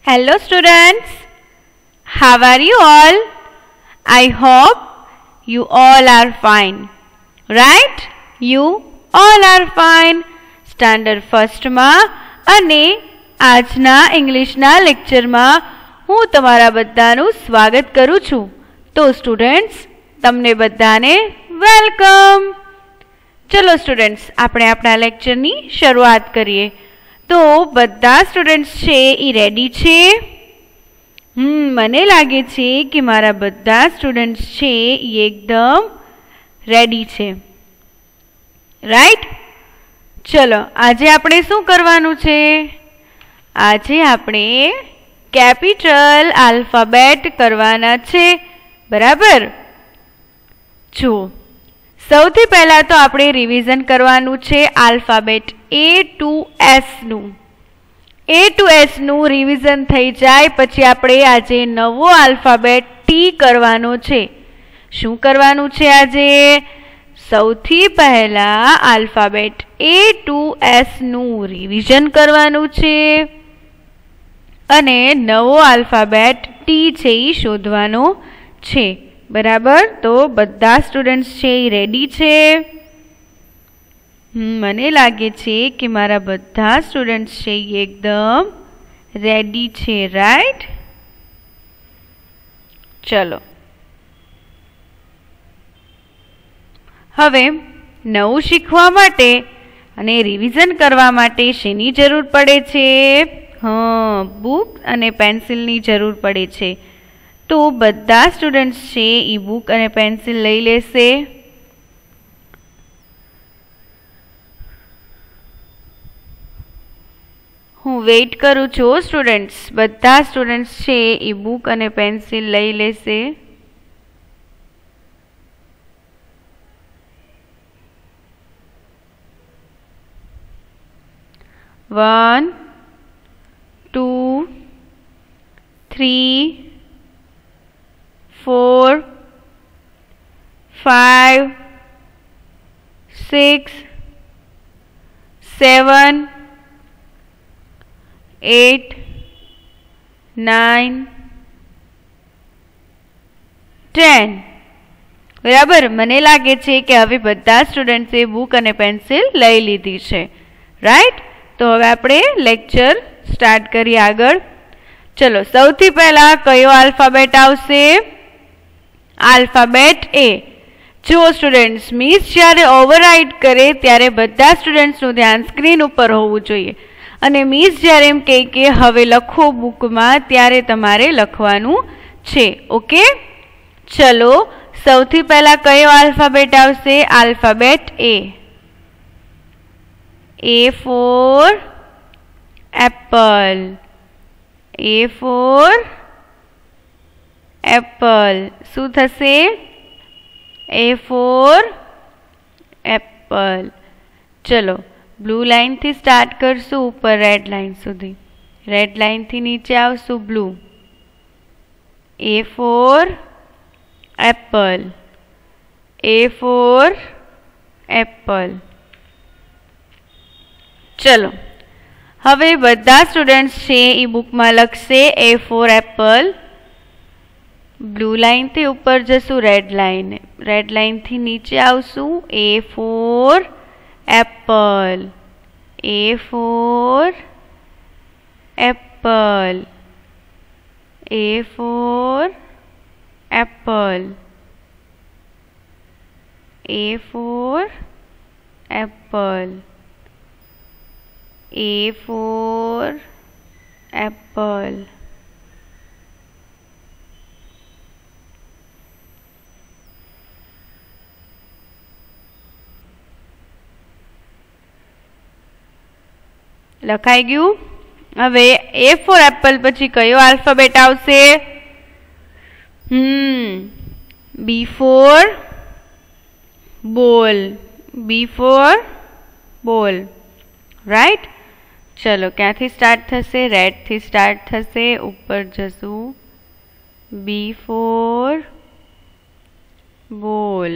Hello students, how are you all? I hope you all are fine, right? You all are fine. Standard first માં અને આજના ઇંગ્લિશના લેક્ચરમાં હું તમારા બધાનું સ્વાગત કરું છું. તો સ્ટુડન્ટ્સ તમને બધાને વેલકમ. ચલો સ્ટુડન્ટ્સ આપણે આપણા લેક્ચરની શરૂઆત કરીએ. તો બધા સ્ટુડન્ટ્સ છે એ રેડી છે? મને લાગે છે કે મારા બધા સ્ટુડન્ટ્સ છે એ એકદમ રેડી છે, રાઈટ? ચલો આજે આપણે શું કરવાનું છે? આજે આપણે કેપિટલ આલ્ફાબેટ કરવાના છે, બરાબર? જુઓ, સૌથી પહેલા તો આપણે રિવિઝન કરવાનું છે આલ્ફાબેટ A to S નું. A to S નું રિવિઝન થઈ જાય પછી આપણે આજે નવો આલ્ફાબેટ T કરવાનો છે. શું કરવાનું છે આજે? સૌથી પહેલા આલ્ફાબેટ A to S નું રિવિઝન કરવાનું છે અને નવો આલ્ફાબેટ T છે એ શોધવાનો છે, બરાબર? તો બધા સ્ટુડન્ટ્સ છે એ રેડી છે? મને લાગે છે કે મારા બધા સ્ટુડન્ટ્સ છે એ એકદમ રેડી છે, રાઈટ? ચલો હવે નવું શીખવા માટે અને રિવિઝન કરવા માટે શેની જરૂર પડે છે? બુક અને પેન્સિલની જરૂર પડે છે. તો બધા સ્ટુડન્ટ્સ છે એ બુક અને પેન્સિલ લઈ લેશે. હું વેઇટ કરું છું સ્ટુડન્ટ્સ. બધા સ્ટુડન્ટ્સ છે એ બુક અને પેન્સિલ લઈ લેશે. વન, 2, 3, 4, 5, 6, 7, 8, 9, 10. બરાબર? મને લાગે છે કે હવે બધા સ્ટુડન્ટ્સે બુક અને પેન્સિલ લઈ લીધી છે, રાઈટ? તો હવે આપણે લેક્ચર સ્ટાર્ટ કરીએ આગળ. ચલો સૌથી પહેલા કયો આલ્ફાબેટ આવશે? Alphabet A. જુઓ સ્ટુડન્ટ્સ, મિસ જ્યારે ઓવરરાઇટ કરે ત્યારે બધા સ્ટુડન્ટ્સનું ધ્યાન સ્ક્રીન ઉપર હોવું જોઈએ અને મિસ જ્યારે એમ કહે કે હવે લખો બુકમાં ત્યારે તમારે લખવાનું છે, ઓકે? ચલો સૌથી પહેલા કયો આલ્ફાબેટ આવશે? Alphabet A. A for apple. A for apple. શું થશે? A for apple. ચલો બ્લુ લાઇનથી સ્ટાર્ટ કરશું ઉપર રેડ લાઇન સુધી. રેડ લાઇનથી નીચે આવશું blue. A for apple. A for apple. ચલો હવે બધા સ્ટુડન્ટ્સ છે એ બુકમાં લખશે A for apple. બ્લુ લાઇનથી ઉપર જશું રેડ લાઇન. રેડ લાઇનથી નીચે આવશું A for apple. A for apple. A for apple. A for apple. A for apple. લખાઈ ગયું? હવે A for apple પછી કયો આલ્ફાબેટ આવશે? B for ball. B for ball, right? ચલો ક્યાંથી સ્ટાર્ટ થશે? રેડથી સ્ટાર્ટ થશે, ઉપર જશું. B for ball.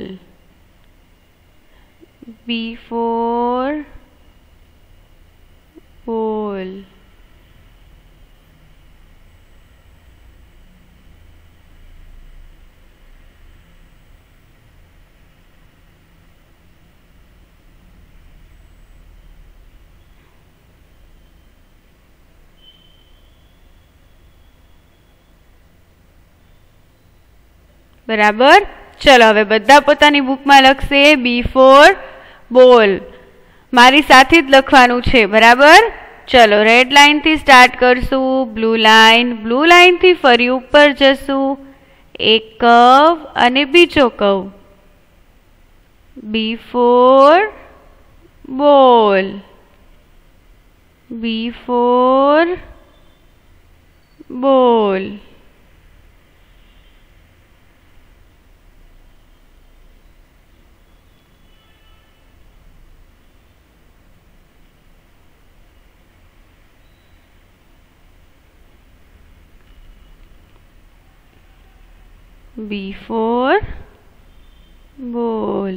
B for ball. बराबर। चलो हवे बधा पोतानी बुक में लखशे बी फॉर बॉल। मारी साथे ज लखवानुं छे, बराबर। चलो रेड लाइन थी स्टार्ट करशु, ब्लू लाइन थी फरी ऊपर जशु, एक कर्व अने बीजो curve. B for ball, B for ball. B for ball.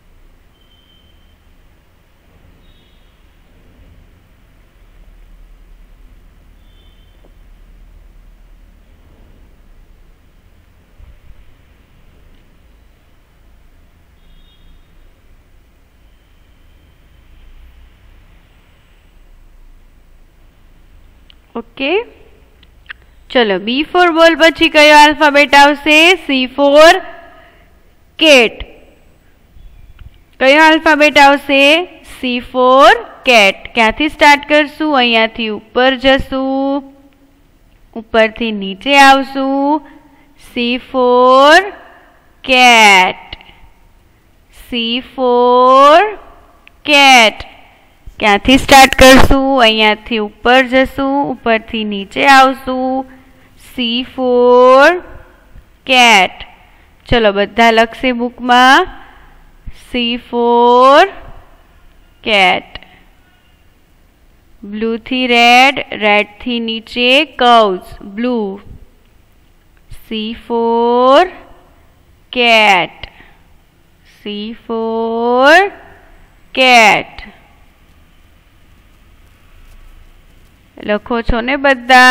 Okay चलो बी फॉर बॉल पछी कयो अल्फाबेट आवशे? C for cat. कयो अल्फाबेट आवशे? C for cat. क्यांथी स्टार्ट करशु? अहींयाथी ऊपर जशु, ऊपरथी नीचे आवशु। C for cat, C for cat. क्यांथी स्टार्ट करशु? अहींयाथी ऊपर जशु, ऊपरथी नीचे आवशु। C for cat. चलो बधा लखशे बुक में सी फॉर केट। ब्लू थी रेड, रेड थी नीचे curves blue. C for cat, C for cat. लखो छो ने बधा?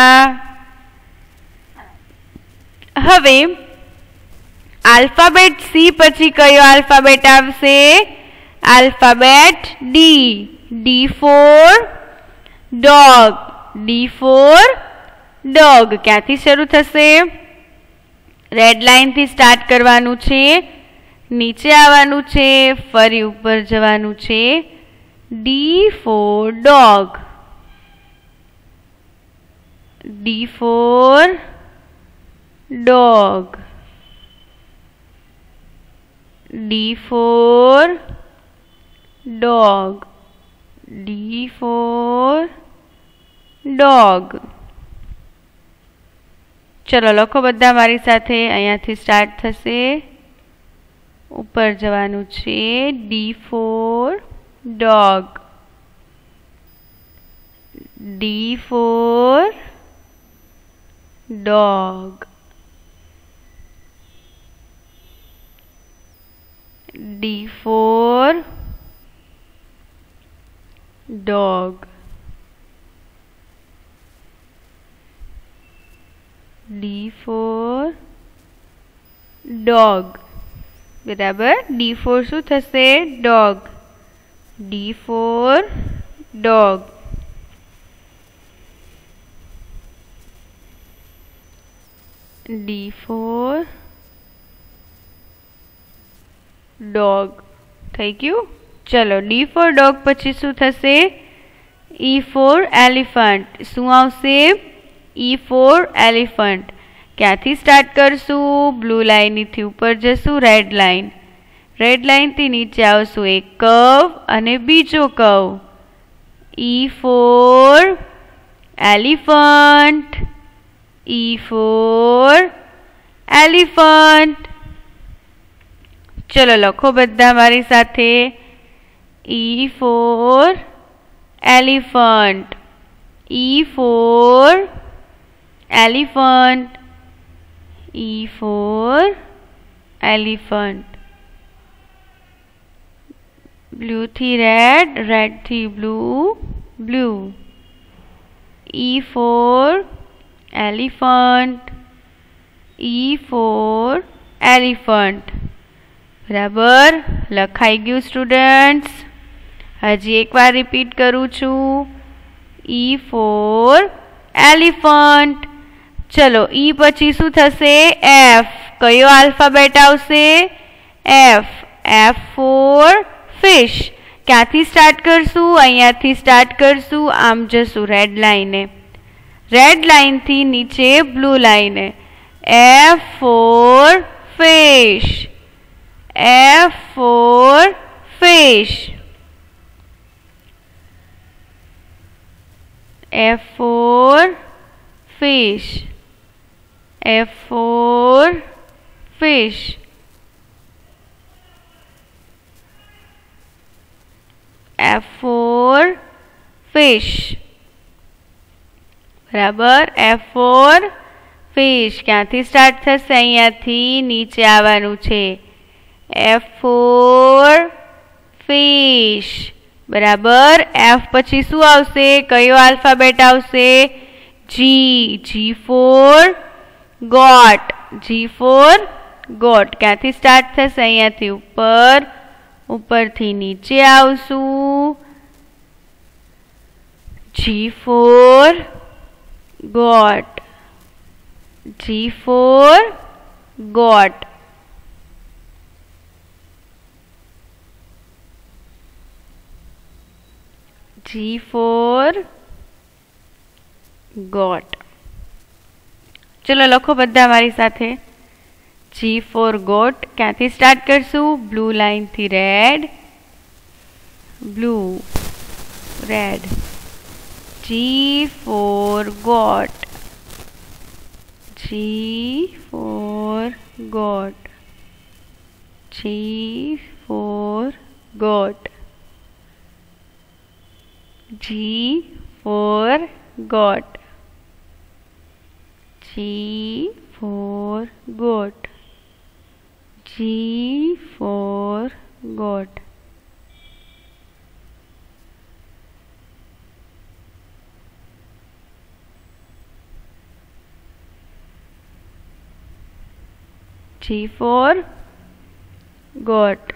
हवे अल्फाबेट सी पछी कयो अल्फाबेट आवशे? Alphabet D. D for dog, D for dog. क्यांथी शरू थशे? रेड लाइन थी स्टार्ट करवानुं छे, नीचे आववानुं छे, फरी ऊपर जवानुं छे। D for dog, D for dog, D for dog, D for dog. चलो लखो बधा मारी साथे। अहींयाथी स्टार्ट थशे, ऊपर जवानुं छे। D for dog, D for dog, D for dog, D for dog. बराबर। D for शू थशे? Dog. D for dog, D for dog. थई गयुं। चलो डी फॉर डॉग पछी शू थशे? E for elephant. शुं आवशे? E for elephant. क्यांथी स्टार्ट करशु? ब्लू लाइन थी ऊपर जशु, रेड लाइन थी नीचे आवशु, एक कर्व अने बीजो curve. E for elephant, E for elephant. चलो लखो बधा मारी साथे। E for elephant, E for elephant, E for elephant. Blue थी रेड, रेड थी blue, blue. E for elephant, E for elephant. बराबर लखाई गयुं स्टूडेंट्स। हजी एक बार रिपीट करूँ छूं। E for elephant. चलो ई पछी शू थशे? एफ। कयो आल्फाबेट आवशे? एफ. F for fish. क्यांथी स्टार्ट करशुं? अहींयाथी स्टार्ट करशुं. आम जशुं रेड लाइने. रेड लाइन थी नीचे blue line. F for fish. F for fish. F for fish. F for fish. F for fish. बराबर. F for fish. क्यांथी स्टार्ट थशे? अहींयाथी नीचे आववानुं छे. F for fish. बराबर. एफ पछी शुं आवशे? कयो आल्फाबेट आवशे? G. G for goat. G for goat. क्यांथी स्टार्ट थशे? अहींयाथी ऊपर. ऊपरथी नीचे आवशुं. G for goat. G for goat. G for goat. चलो लखो बधा मारी साथे. G for goat. क्यांथी स्टार्ट करशुं? ब्लू लाइन थी red. Blue red. G for goat. G for goat. G for goat. G for goat. G for goat. G for goat. G for got.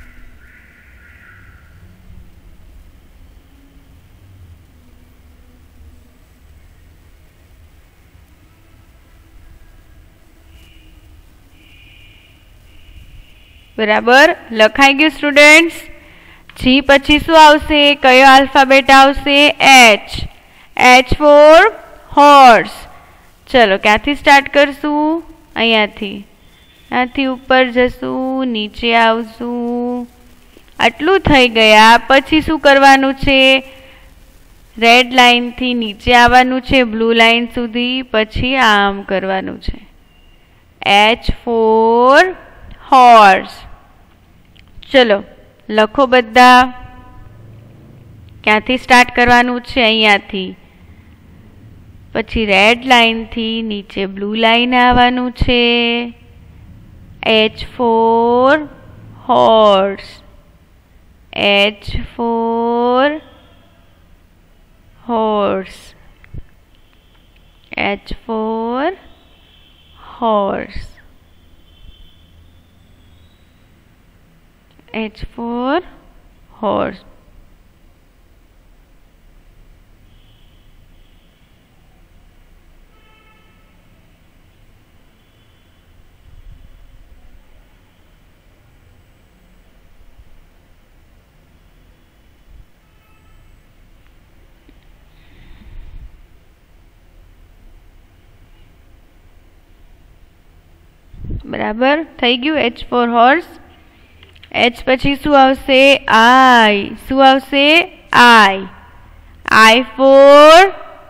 बराबर लखाई गयुं स्टूडेंट्स. जी पछी शुं आवशे? कयो alphabet आवशे? एच. H for horse. चलो क्यांथी स्टार्ट करशुं? अहींयाथी. आथी ऊपर जशुं, नीचे आवशुं. आटलुं थई गया. पछी शुं करवानुं छे? रेड लाइन थी नीचे आववानुं छे ब्लू लाइन सुधी. पछी आम करवानुं छे. H for horse. चलो लखो बधा. क्यांथी स्टार्ट करवानुं छे? अहींयाथी. पछी रेड लाइन थी नीचे ब्लू लाइन आववानुं छे. H for horse. H for horse. H for horse. H for horse. बराबर थई गयुं. H for horse. एच पछी शुं आवशे? आई. शुं आवशे? I. I for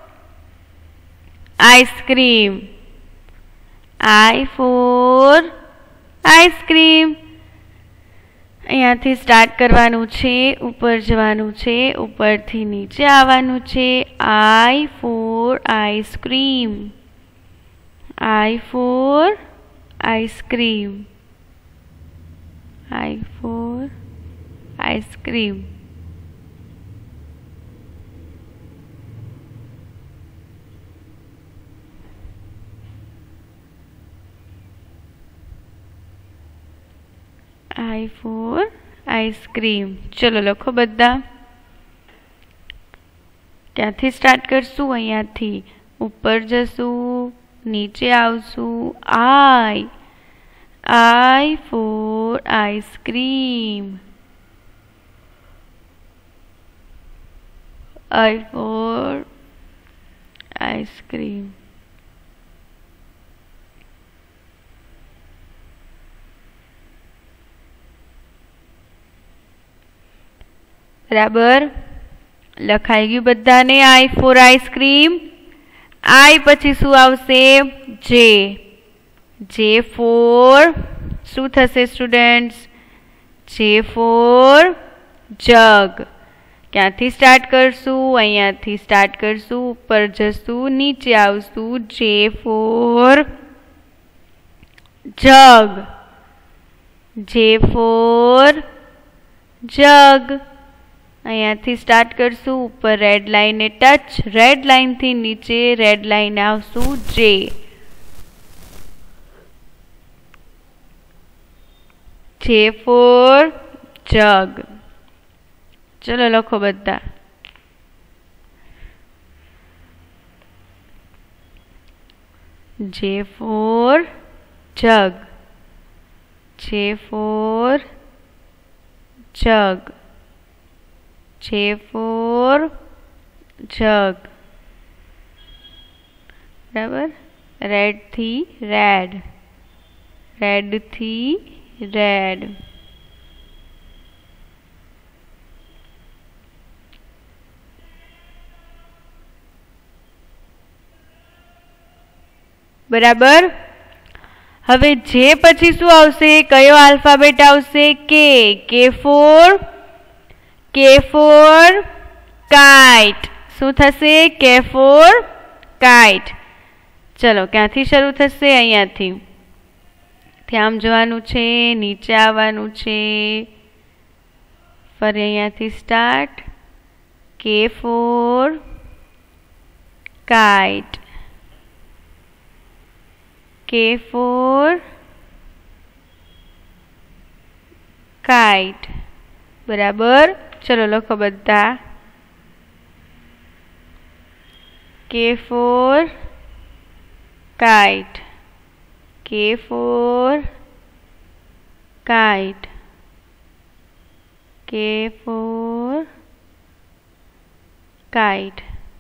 ice cream. I for ice cream. अहींयाथी स्टार्ट करवानुं छे. ऊपर जवानुं छे. ऊपरथी नीचे आववानुं छे. I for ice cream. I for ice cream. I for ice cream. I for ice cream. चलो लखो बधा. क्यांथी स्टार्ट करशुं? अहींयाथी ऊपर जशुं, नीचे आवशुं. आई. I for ice cream. I for ice cream. बराबर लखाई गयुं बधाने I for ice cream. I पछी शुं आवशे J. J for શું થશે સ્ટુડન્ટ્સ? J for jug. ક્યાંથી સ્ટાર્ટ કરશું? અહીંયાથી સ્ટાર્ટ કરશું, ઉપર જશું, નીચે આવશું. J for jug. J for jug. અહીંયાથી સ્ટાર્ટ કરશું, ઉપર રેડ લાઇનને ટચ, રેડ લાઇનથી નીચે રેડ લાઇન આવશું J. J for jug. ચલો લખો બધા. J for jug. J for jug. J for jug. બરાબર. રેડ થી રેડ, રેડ થી રેડ. બરાબર. હવે જે પછી શું આવશે? કયો આલ્ફાબેટ આવશે? કે. કે ફોર કાઇટ. શું થશે? કે ફોર કાઇટ. ચલો ક્યાંથી શરૂ થશે? અહીંયાથી. આમ જવાનું છે, નીચે આવવાનું છે, ફરી અહીંયાથી start. K for kite. K for kite. બરાબર. ચલો લખો બધા. K for kite. K for kite. K for kite.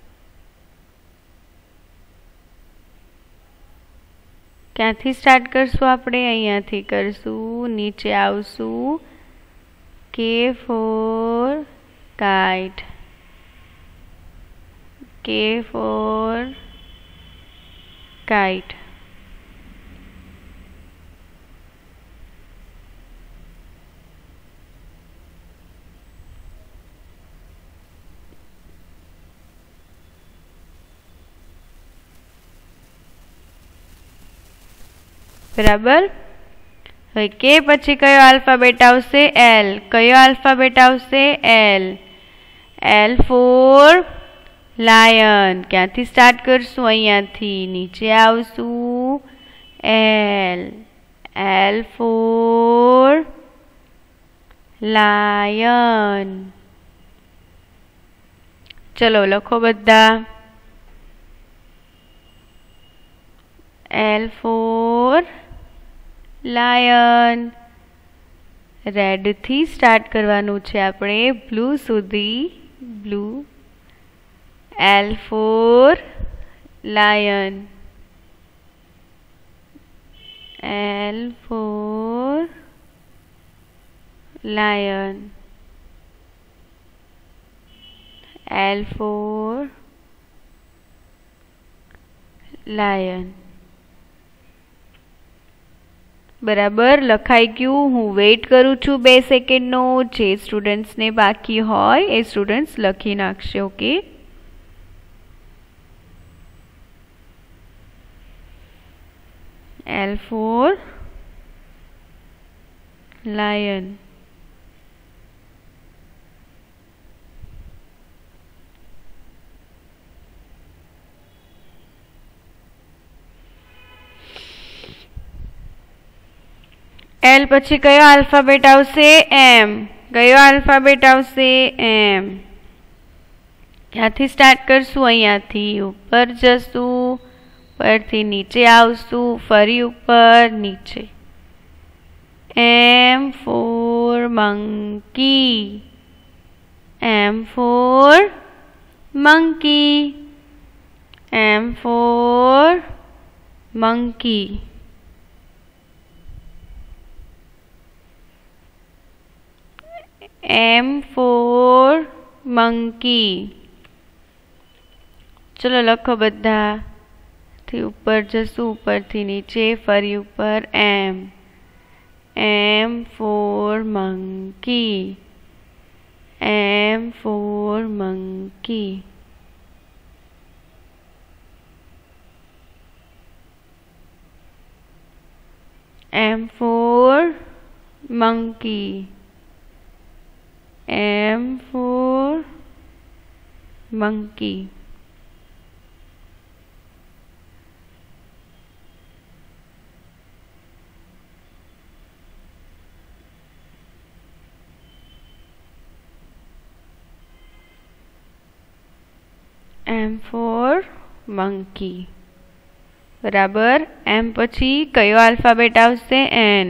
ક્યાંથી સ્ટાર્ટ કરશું આપણે? અહીંયાથી કરશું, નીચે આવશું. K for kite. K for kite. બરાબર. હવે કે પછી કયો આલ્ફાબેટ આવશે? એલ. કયો આલ્ફાબેટ આવશે? એલ. L for lion. ક્યાંથી સ્ટાર્ટ કરશું? અહીંયાથી નીચે આવશું. એલ. L for lion. ચલો લખો બધા. L for lion. રેડ થી સ્ટાર્ટ કરવાનું છે આપણે, બ્લુ સુધી. Blue. L for lion. L for lion. L for lion. બરાબર લખાઈ ગયું. હું વેઇટ કરું છું 2 સેકન્ડનો. જે સ્ટુડન્ટ્સને બાકી હોય એ સ્ટુડન્ટ્સ લખી નાખશે. Okay. L for lion. L પછી કયો આલ્ફાબેટ આવશે? M. કયો આલ્ફાબેટ આવશે? M. ક્યાંથી સ્ટાર્ટ કરશું? અહીંયાથી ઉપર જશું, ઉપરથી નીચે આવશું, ફરી ઉપર નીચે. M for monkey. M for monkey. M for monkey. M for monkey. चलो लखो बधा थी ऊपर जसू ऊपर थी नीचे फरी ऊपर M. M for monkey. M for monkey. M for monkey. M for monkey. M for monkey. बराबर M पछी कयो अल्फाबेट आवशे N.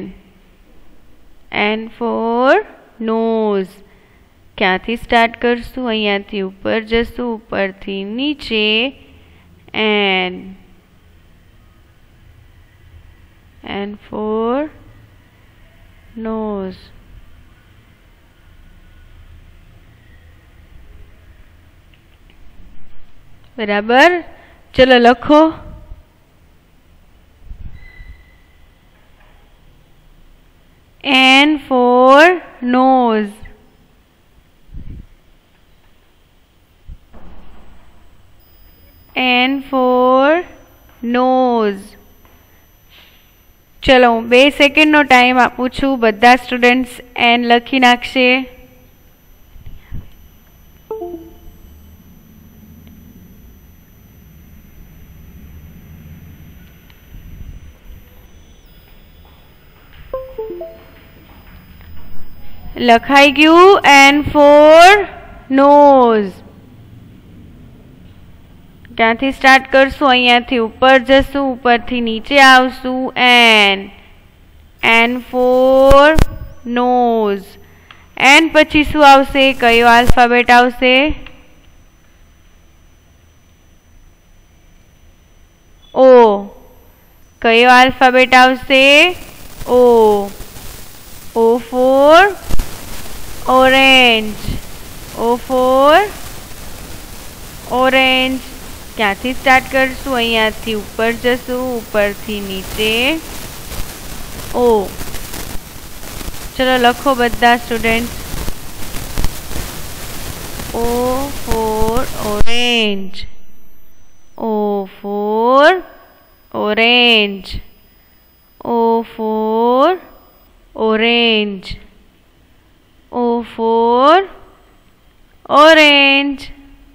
N for nose. क्यांथी स्टार्ट करशुं अहींयाथी ऊपर जशुं ऊपरथी नीचे N. N for nose. बराबर चलो लखो N for nose. N for nose. चलो 2 सेकंड नो टाइम आपू छू बधा स्टूडेंट्स N लखी नाखशे. लखाई गयु N for nose. क्यांथी स्टार्ट करशुं अहींयाथी ऊपर जशुं ऊपरथी नीचे आवशुं N. N for nose. N पछी शुं आवशे कयो अल्फाबेट आवशे O. कयो अल्फाबेट आवशे O. O for orange. O for orange. क्यांथी स्टार्ट करशुं अहींयाथी ऊपर जशुं ऊपरथी नीचे O. चलो लखो बधा students O for orange. O for orange. O for orange. O for orange.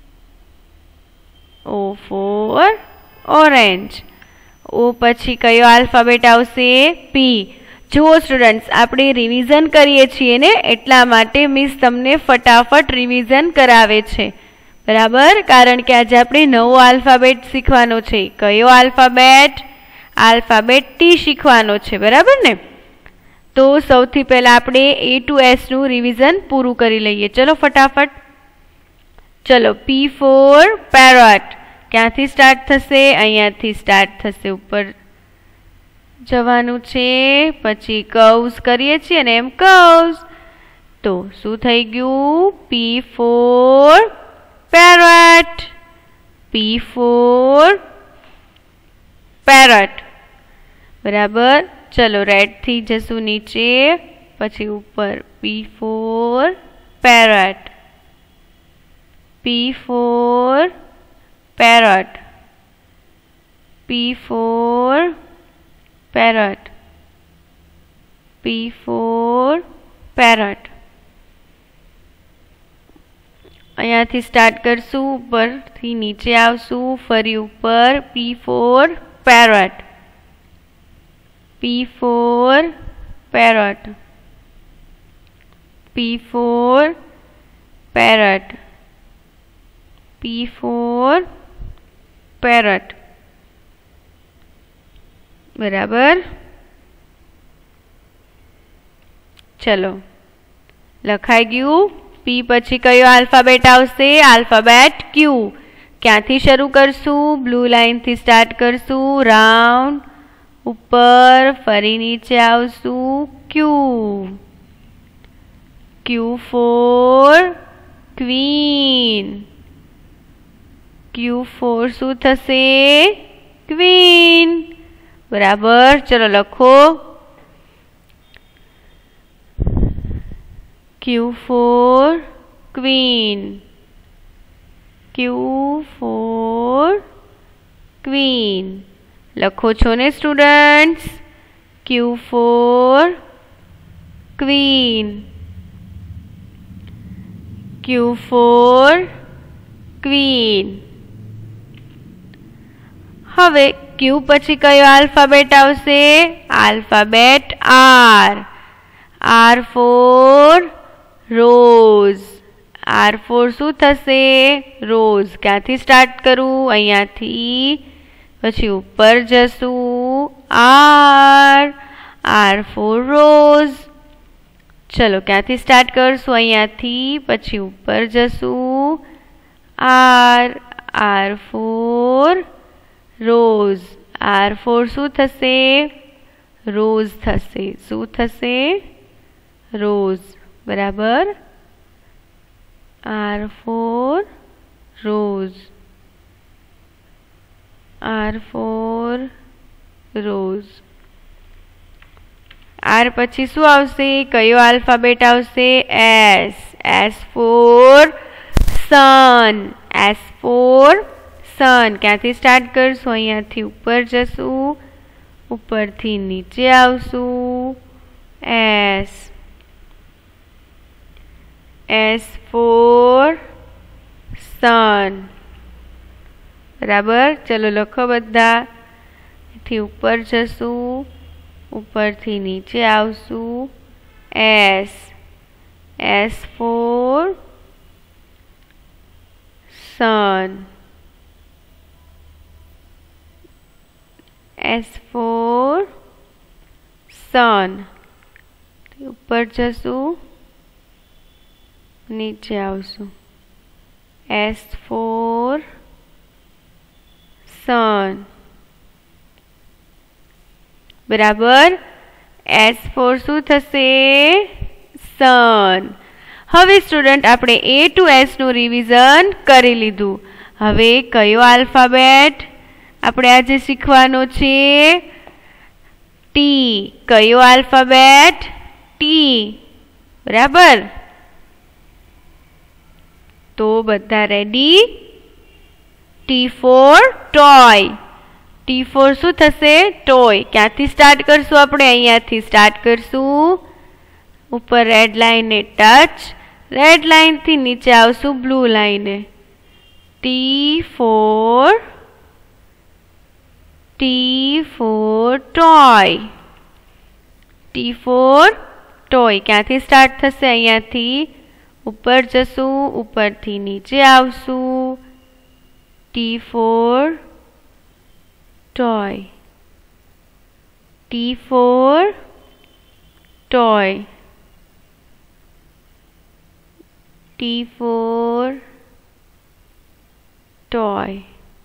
O for orange. O पछी कयो अल्फाबेट आवशे P. जो स्टूडेंट्स आपणे रिविजन करीए छीए ने एटला माटे मिस तमने फटाफट रिविजन करावे छे. बराबर कारण के आज आपणे नवो अल्फाबेट शीखवानो छे. कयो अल्फाबेट अल्फाबेट T शीखवानो छे. बराबर ने तो सौथी पहला आपणे A to S नु रिविजन पूरू करी लईए. चलो फटाफट. चलो P for parrot. क्यांथी स्टार्ट थशे अहींयाथी स्टार्ट थशे ऊपर जवानुं छे. पछी कर्व्स करीए छीए ने एम कर्व्स तो शुं थई गयुं P for parrot. P for parrot. बराबर चलो रेड थी जसू नीचे पछी ऊपर P for parrot. P for parrot. P for parrot. P for parrot. अहींयाथी स्टार्ट करशुं उपरथी नीचे आवशुं फरी ऊपर P for parrot. P for parrot. P for parrot. P for parrot. बराबर चलो लखाई गयु। पी पछी कयो आल्फाबेट आवशे? Alphabet Q. क्यांथी शरू करशु? ब्लू लाइन थी स्टार्ट करशु, राउंड ऊपर फरी नीचे आवशु, Q. Q for queen. Q for शू थशे? क्वीन। बराबर। चलो लखो Q for queen. Q for queen. लखो छो ने students? Q for queen. Q for queen. हवे क्यू पछी कयो आल्फाबेट आवशे? Alphabet R. R for rose. R for शू थशे? रोज। क्यांथी स्टार्ट करूँ? अहींयाथी पछी ऊपर जशू, आर। आर फॉर रोज। चलो क्यांथी स्टार्ट करशू? अहींयाथी पछी ऊपर जशू, R. R for rose. R for शू थशे? रोज थशे। शू थशे? रोज। बराबर। R for rose. R for rose. R पछी शू आवशे? कयो आल्फाबेट आवशे? S. S for sun. S for sun. क्यांथी स्टार्ट करशू? अहींयाथी ऊपर जशू, ऊपर थी नीचे आवशू, एस। S for sun. बराबर। चलो लखो बधा। थी ऊपर जशू, ऊपर थी नीचे आवशू, S. S for sun. S for sun. ऊपर जशू, नीचे आवशू, एस फॉर सन। बराबर। एस फॉर शू थशे? सन। हवे स्टूडेंट आपणे ए टू एस नु रिविजन करी लीधुं। हवे कयो आल्फाबेट आपणे आजे शीखवानो छे? टी। कयो आल्फाबेट? टी। बराबर। तो बधा ready? T for toy. T for शू थशे? टॉय। क्यांथी स्टार्ट करशू आपणे? अहींयाथी स्टार्ट करशू, ऊपर रेड लाइन ने टच, रेड लाइन थी नीचे आवशू ब्लू लाइन ने। T for toy. T for toy. क्यांथी स्टार्ट थशे? अहींयाथी ऊपर जशू, ऊपर थी नीचे आवशू, T for toy. T for toy. T for toy.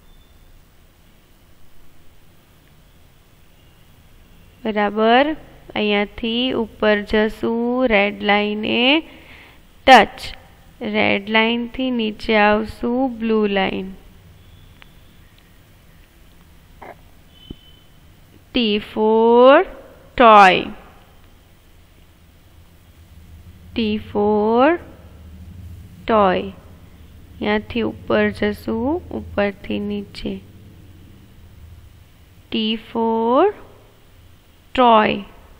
बराबर। अहींयाथी ऊपर जशू, रेड लाइने टच, रेड लाइन थी नीचे आवशू blue line. T for toy. T for toy. यहाँ थी ऊपर जशू, ऊपर थी नीचे, T for toy.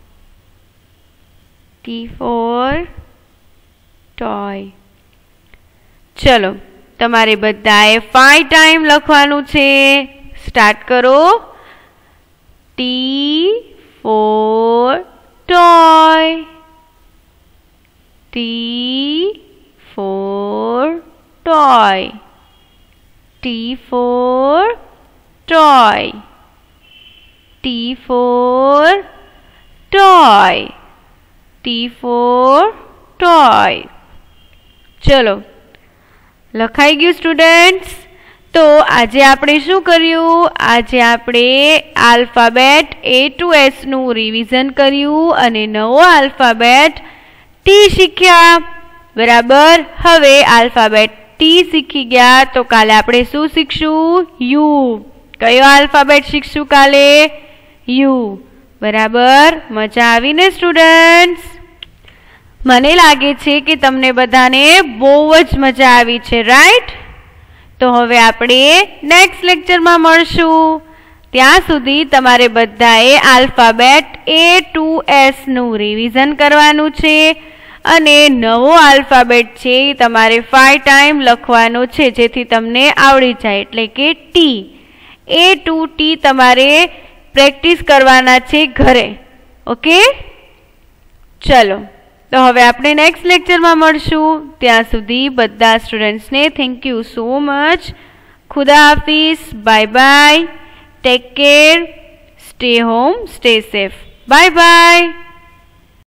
T for toy. चलो तमारे बधाए 5 टाइम लखवानुं छे। स्टार्ट करो। T for toy. T for toy. T for toy. T for toy. T for toy. ચલો લખાઈ ગયું સ્ટુડન્ટ્સ. તો આજે આપણે શું કર્યું? આજે આપણે આલ્ફાબેટ A to S નું રિવિઝન કર્યું અને નવો આલ્ફાબેટ T શીખ્યા. બરાબર. હવે આલ્ફાબેટ T શીખી ગયા તો કાલે આપણે શું શીખશું? U. કયો આલ્ફાબેટ શીખશું કાલે? U. બરાબર. મજા આવી ને સ્ટુડન્ટ્સ? મને લાગે છે કે તમને બધાને બહુ જ મજા આવી છે, રાઈટ? તો હવે આપણે નેક્સ્ટ લેક્ચરમાં મળશું. ત્યાં સુધી તમારે બધાએ આલ્ફાબેટ A to S નું રિવિઝન કરવાનું છે અને નવો આલ્ફાબેટ છે તમારે 5 ટાઈમ લખવાનો છે જેથી તમને આવડી જાય, એટલે કે T. A to T તમારે પ્રેક્ટિસ કરવાના છે ઘરે. ઓકે, ચલો તો હવે આપણે નેક્સ્ટ લેક્ચરમાં મળશું. ત્યાં સુધી બધા સ્ટુડન્ટ્સને થેન્ક યુ સો મચ. ખુદા હાફિઝ. Bye bye. Take care. Stay home. Stay safe. Bye by.